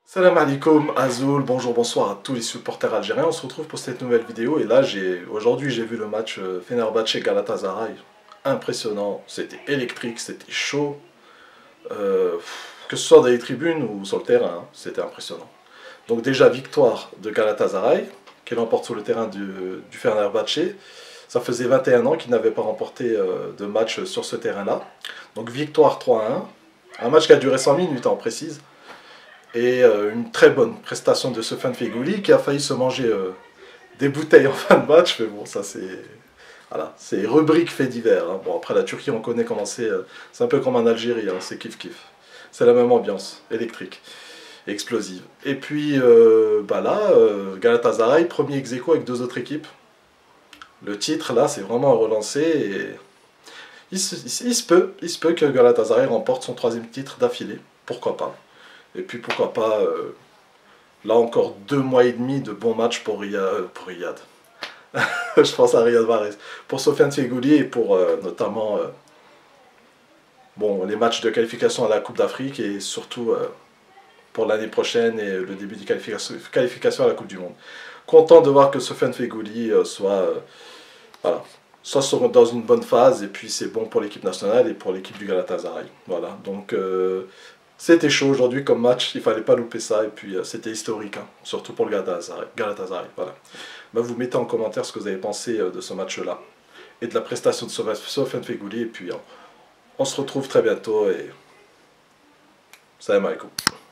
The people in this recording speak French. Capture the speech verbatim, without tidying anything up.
Salam alaikum, Azul, bonjour, bonsoir à tous les supporters algériens. On se retrouve pour cette nouvelle vidéo et là, j'ai aujourd'hui, j'ai vu le match euh, Fenerbahçe-Galatasaray. Impressionnant, c'était électrique, c'était chaud. Euh, que ce soit dans les tribunes ou sur le terrain, hein, c'était impressionnant. Donc déjà, victoire de Galatasaray, qui l'emporte sur le terrain du, du Fenerbahçe. Ça faisait vingt et un ans qu'il n'avait pas remporté euh, de match sur ce terrain-là. Donc victoire trois à un. Un match qui a duré cent minutes, hein, on précise. Et euh, une très bonne prestation de Sofiane Feghouli qui a failli se manger euh, des bouteilles en fin de match. Mais bon, ça c'est... Voilà, c'est rubrique fait divers. Hein. Bon, après la Turquie, on connaît comment c'est. Euh, c'est un peu comme en Algérie, hein, c'est kiff kiff. C'est la même ambiance, électrique, explosive. Et puis, euh, bah là, euh, Galatasaray, premier ex-aequo avec deux autres équipes. Le titre, là, c'est vraiment à relancer. Et il se, il, il se peut, il se peut que Galatasaray remporte son troisième titre d'affilée. Pourquoi pas. Et puis, pourquoi pas... Euh, Là encore deux mois et demi de bons matchs pour Riyad. Pour Riyad. Je pense à Riyad Mahrez. Pour Sofiane Feghouli et pour euh, notamment euh, bon, les matchs de qualification à la Coupe d'Afrique et surtout euh, pour l'année prochaine et le début des qualifications, qualifications à la Coupe du Monde. Content de voir que Sofiane Feghouli euh, soit, euh, voilà, soit sur, dans une bonne phase et puis c'est bon pour l'équipe nationale et pour l'équipe du Galatasaray. Voilà, donc... Euh, c'était chaud aujourd'hui comme match, il fallait pas louper ça, et puis euh, c'était historique, hein, surtout pour le Galatasaray. Galatasaray voilà. Ben, vous mettez en commentaire ce que vous avez pensé euh, de ce match-là, et de la prestation de Sofiane Feghouli, et puis euh, on se retrouve très bientôt, et salam alaikum.